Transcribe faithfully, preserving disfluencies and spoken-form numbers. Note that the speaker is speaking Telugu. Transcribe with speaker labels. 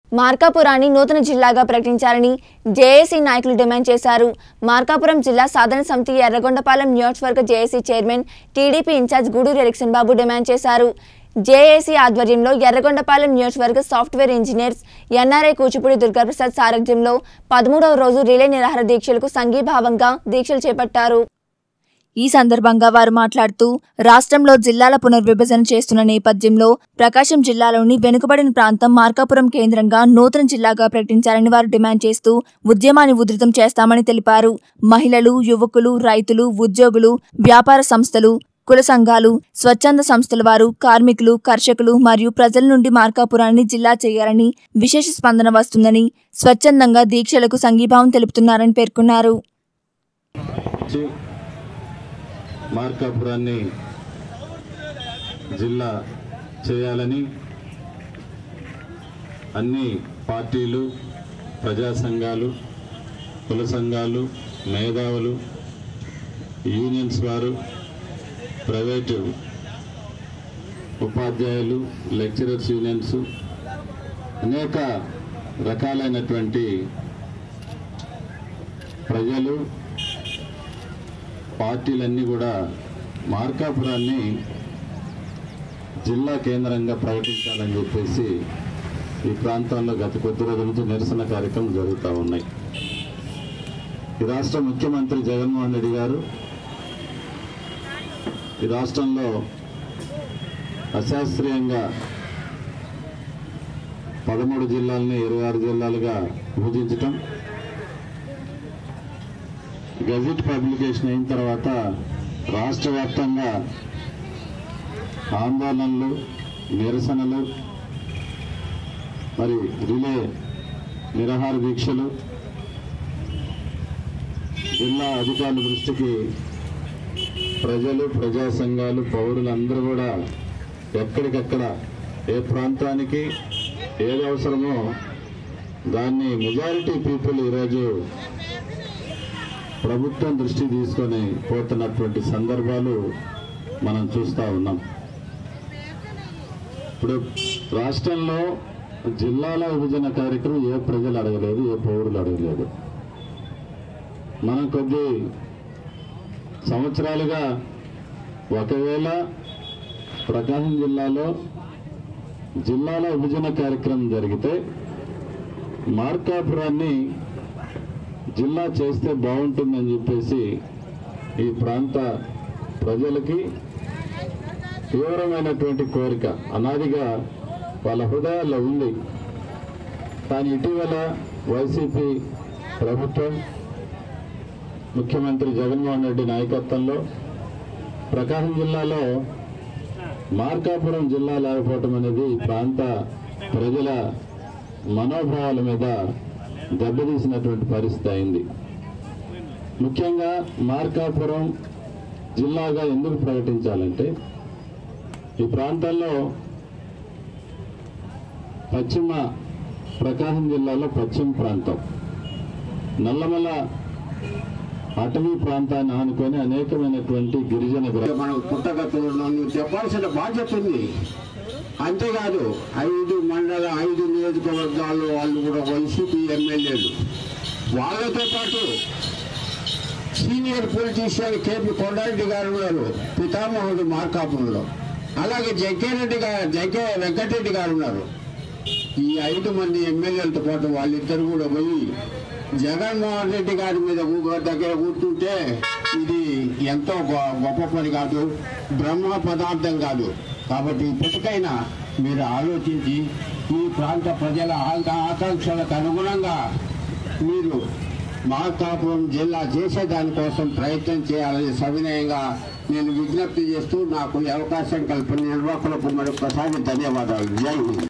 Speaker 1: మార్కాపురాన్ని నూతన జిల్లాగా ప్రకటించాలని జేఏసీ నాయకులు డిమాండ్ చేశారు. మార్కాపురం జిల్లా సాధన సమితి ఎర్రగొండపాలెం నియోజకవర్గ JAC chairman TDP incharge Gudur Erickson Babu డిమాండ్ చేశారు. జేఏసీ ఆధ్వర్యంలో ఎర్రగొండపాలెం నియోజకవర్గ software engineers NRI Kuchipudi Durgaprasad సారథ్యంలో పదమూడవ రోజు రిలే నిరాహార దీక్షలకు సంఘీభావంగా దీక్షలు చేపట్టారు. ఈ సందర్భంగా వారు మాట్లాడుతూ రాష్ట్రంలో జిల్లాల పునర్విభజన చేస్తున్న నేపథ్యంలో ప్రకాశం జిల్లాలోని వెనుకబడిన ప్రాంతం మార్కాపురం కేంద్రంగా నూతన జిల్లాగా ప్రకటించాలని వారు డిమాండ్ చేస్తూ ఉద్యమాన్ని ఉధృతం చేస్తామని తెలిపారు. మహిళలు, యువకులు, రైతులు, ఉద్యోగులు, వ్యాపార సంస్థలు, కుల సంఘాలు, స్వచ్ఛంద సంస్థల వారు, కార్మికులు, కర్షకులు మరియు ప్రజల నుండి మార్కాపురాన్ని జిల్లా చేయాలని విశేష స్పందన వస్తుందని స్వచ్ఛందంగా దీక్షలకు సంఘీభావం తెలుపుతున్నారని పేర్కొన్నారు.
Speaker 2: మార్కాపురాన్ని జిల్లా చేయాలని అన్ని పార్టీలు, ప్రజా సంఘాలు, కుల సంఘాలు, మేధావులు, యూనియన్స్ వారు, ప్రైవేటు ఉపాధ్యాయులు, లెక్చరర్స్ యూనియన్స్, అనేక రకాలైనటువంటి ప్రజలు, పార్టీలన్నీ కూడా మార్కాపురాన్ని జిల్లా కేంద్రంగా ప్రకటించాలని చెప్పేసి ఈ ప్రాంతంలో గత కొద్ది రోజుల నుంచి నిరసన కార్యక్రమం జరుగుతూ ఉన్నాయి. ఈ రాష్ట్ర ముఖ్యమంత్రి జగన్మోహన్ రెడ్డి గారు ఈ రాష్ట్రంలో అశాస్త్రీయంగా పదమూడు జిల్లాలని ఇరవై ఆరు జిల్లాలుగా విభజించటం, గెజెట్ పబ్లికేషన్ అయిన తర్వాత రాష్ట్ర వ్యాప్తంగా ఆందోళనలు, నిరసనలు, మరి రిలే నిరాహార దీక్షలు జిల్లా అధికారుల దృష్టికి ప్రజలు, ప్రజా సంఘాలు, పౌరులందరూ కూడా ఎక్కడికక్కడ ఏ ప్రాంతానికి ఏది అవసరమో దాన్ని మెజారిటీ పీపుల్ ఈరోజు ప్రభుత్వం దృష్టి తీసుకొని పోతున్నటువంటి సందర్భాలు మనం చూస్తూ ఉన్నాం. ఇప్పుడు రాష్ట్రంలో జిల్లాల విభజన కార్యక్రమం ఏ ప్రజలు అడగలేదు, ఏ పౌరులు అడగలేదు. మనం కొద్ది సంవత్సరాలుగా ఒకవేళ ప్రకాశం జిల్లాలో జిల్లాల విభజన కార్యక్రమం జరిగితే మార్కాపురాన్ని జిల్లా చేస్తే బాగుంటుందని చెప్పేసి ఈ ప్రాంత ప్రజలకి తీవ్రమైనటువంటి కోరిక అనాదిగా వాళ్ళ హృదయాల్లో ఉంది. కానీ ఇటీవల వైసీపీ ప్రభుత్వం, ముఖ్యమంత్రి జగన్మోహన్ రెడ్డి నాయకత్వంలో ప్రకాశం జిల్లాలో మార్కాపురం జిల్లా లేకపోవటం అనేది ఈ ప్రాంత ప్రజల మనోభావాల మీద దెబ్బతీసినటువంటి పరిస్థితి అయింది. ముఖ్యంగా మార్కాపురం జిల్లాగా ఎందుకు ప్రకటించాలంటే ఈ ప్రాంతాల్లో పశ్చిమ ప్రకాశం జిల్లాలో పశ్చిమ ప్రాంతం నల్లమల అటవీ ప్రాంతాన్ని ఆనుకొని అనేకమైనటువంటి గిరిజన
Speaker 3: మనకు పుట్టగతులను చెప్పాల్సిన బాధ్యత ఉంది. అంతేకాదు ఐదు మండల ఐదు నియోజకవర్గాల్లో వాళ్ళు కూడా వైసీపీ ఎమ్మెల్యేలు, వాళ్ళతో పాటు సీనియర్ పొలిటీషియన్ కేపీ కొండారెడ్డి గారు ఉన్నారు, పితామహుడు మార్కాపురంలో. అలాగే జగ్గారెడ్డి గారు జగ్గే వెంకటరెడ్డి గారు ఉన్నారు. ఈ ఐదు మంది ఎమ్మెల్యేలతో పాటు వాళ్ళిద్దరు కూడా పోయి జగన్మోహన్ రెడ్డి గారి మీద దగ్గర కూర్చుంటే ఇది ఎంతో గొప్ప పని కాదు, బ్రహ్మ పదార్థం కాదు. కాబట్టి ఇప్పటికైనా మీరు ఆలోచించి ఈ ప్రాంత ప్రజల ఆకాంక్షలకు అనుగుణంగా మీరు మార్కాపురం జిల్లా చేసేదానికోసం ప్రయత్నం చేయాలని సవినయంగా నేను విజ్ఞప్తి చేస్తూ నాకు ఈ అవకాశం కల్పన నిర్వాహకులకు మరొకసారి ధన్యవాదాలు. జై హింద్.